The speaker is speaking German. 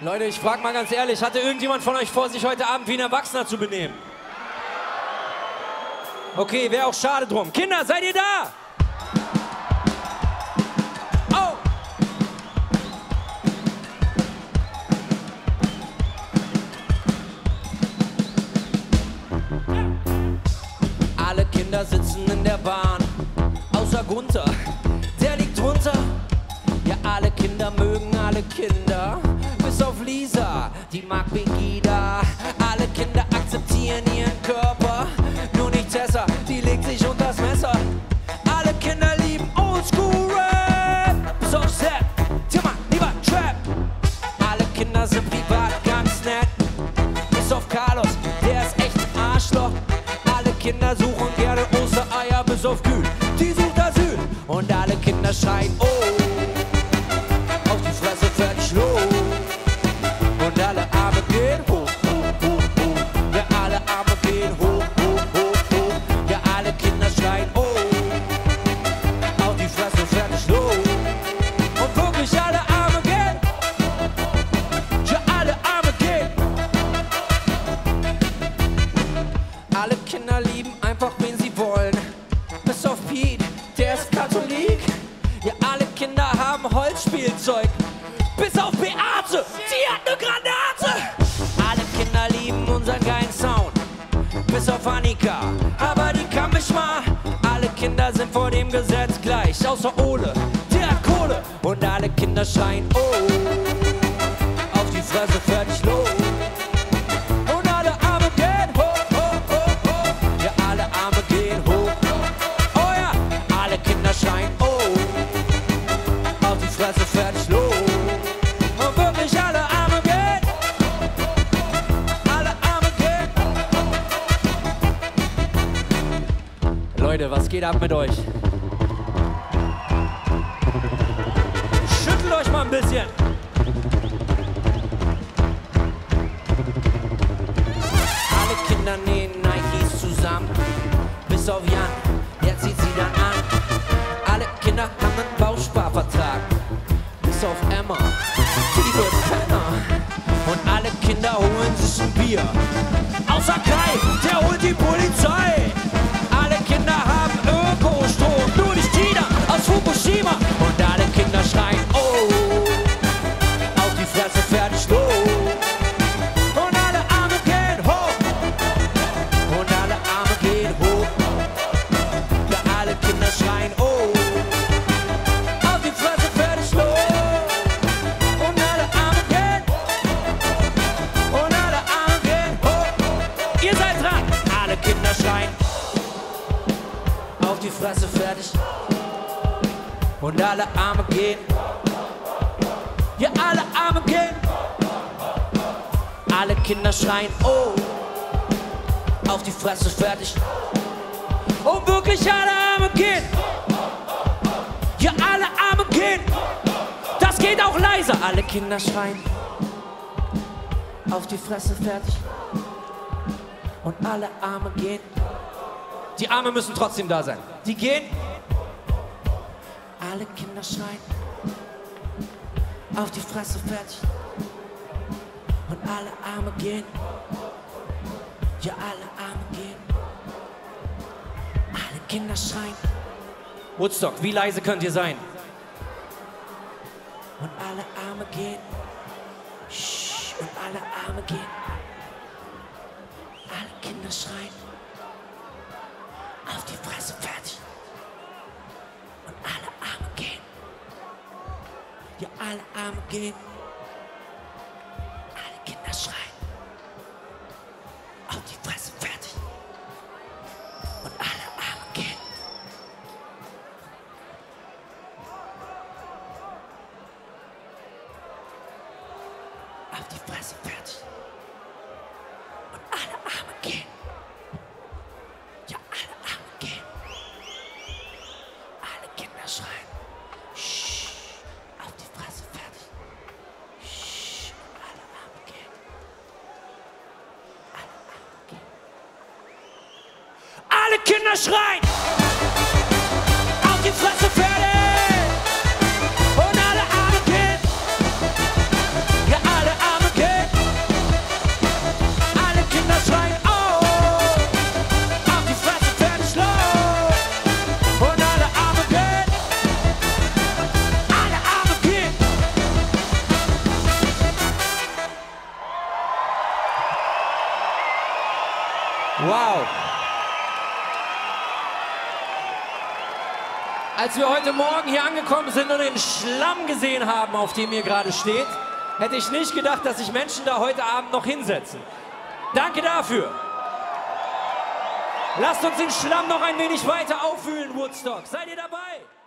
Leute, ich frage mal ganz ehrlich, hatte irgendjemand von euch vor, sich heute Abend wie ein Erwachsener zu benehmen? Okay, wäre auch schade drum. Kinder, seid ihr da? Oh! Alle Kinder sitzen in der Bahn, außer Gunther, der liegt drunter. Ja, alle Kinder mögen alle Kinder, bis auf Lisa, die mag Pegida. Alle Kinder akzeptieren ihren Körper, nur nicht Tessa, die legt sich unters Messer. Alle Kinder lieben Oldschool-Rap, bis auf Sepp, Timmer, lieber Trap. Alle Kinder sind privat ganz nett, bis auf Carlos, der ist echt ein Arschloch. Alle Kinder suchen gerne Ostereier, bis auf Kühl, die sucht Asyl. Und alle Kinder schreien, oh, auf die Fresse, fertig, los. Und alle Arme gehen hoch, hoch, hoch, hoch. Ja, alle Arme gehen hoch, hoch, hoch, hoch. Ja, alle Kinder schreien, oh, auf die Fresse, fertig, los. Und wirklich alle Arme gehen. Ja, alle Arme gehen. Alle Kinder lieben einfach, wen sie wollen. Bis auf Pete, der ist Katholik. Ja, alle Kinder haben Holzspielzeug. Bis auf Beate, die hat eine Granate. Alle Kinder lieben unseren geilen Sound. Bis auf Annika, aber die kann mich mal. Alle Kinder sind vor dem Gesetz gleich, außer Ole, der hat Kohle. Und alle Kinder schreien, oh, auf die Fresse, fertig, los. Und alle Arme gehen hoch, hoch, hoch, hoch. Ja, alle Arme gehen hoch. Oh ja, alle Kinder schreien, oh, auf die Fresse, fertig, los. Und wirklich alle Arme gehen. Alle Arme gehen. Leute, was geht ab mit euch? Schüttelt euch mal ein bisschen. Alle Kinder nähen Nikes zusammen. Bis auf Jan, der zieht sie dann an. Alle Kinder haben einen Bausparvertrag. Bis auf Emma, die wird Penner. Und alle Kinder holen sich ein Bier. Außer Kai, der holt die Polizei. Alle Kinder haben Ökostrom, nur nicht China aus Fukushima. Und alle Kinder schreien, oh, auf die Fresse, fertig, los. Und alle Arme gehen hoch. Und alle Arme gehen hoch. Ja, alle Kinder schreien, oh, auf die Fresse, fertig, los. Und alle Arme gehen. Und alle Arme gehen hoch. Ihr seid dran. Alle Kinder schreien, auf die Fresse, fertig. Und alle Arme gehen. Ja, alle Arme gehen. Alle Kinder schreien, oh, auf die Fresse, fertig. Und wirklich alle Arme gehen. Ja, alle Arme gehen. Das geht auch leiser. Alle Kinder schreien, auf die Fresse, fertig. Und alle Arme gehen. Die Arme müssen trotzdem da sein. Die gehen. Alle Kinder schreien, auf die Fresse, fertig. Und alle Arme gehen. Ja, alle Arme gehen. Alle Kinder schreien. Woodstock, wie leise könnt ihr sein? Und alle Arme gehen. Shh, und alle Arme gehen. Alle Kinder schreien. Auf die Fresse, fertig. Und alle Arme gehen. Ja, alle Arme gehen. Alle Kinder schreien. Auf die Fresse, fertig. Und alle Arme gehen. Auf die Fresse, fertig. Und alle Arme gehen. Ja, alle Arme gehen. Alle Kinder schreien. Shh, auf die Fresse, fertig. Shh, und alle Arme gehen. Alle Arme gehen. Alle Kinder schreien. Auf die Fresse, fertig. Und alle Arme gehen. Ja, alle Arme Als wir heute Morgen hier angekommen sind und den Schlamm gesehen haben, auf dem ihr gerade steht, hätte ich nicht gedacht, dass sich Menschen da heute Abend noch hinsetzen. Danke dafür. Lasst uns den Schlamm noch ein wenig weiter aufwühlen, Woodstock. Seid ihr dabei?